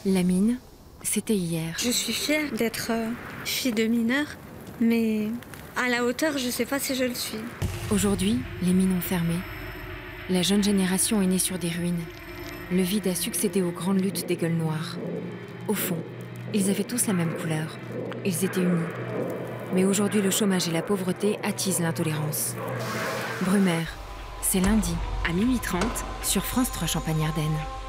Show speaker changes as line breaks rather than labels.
La mine, c'était hier.
Je suis fière d'être fille de mineur, mais à la hauteur, je sais pas si je le suis.
Aujourd'hui, les mines ont fermé. La jeune génération est née sur des ruines. Le vide a succédé aux grandes luttes des gueules noires. Au fond, ils avaient tous la même couleur. Ils étaient unis. Mais aujourd'hui, le chômage et la pauvreté attisent l'intolérance. Brumaire, c'est lundi, à 12h30, sur France 3 Champagne-Ardenne.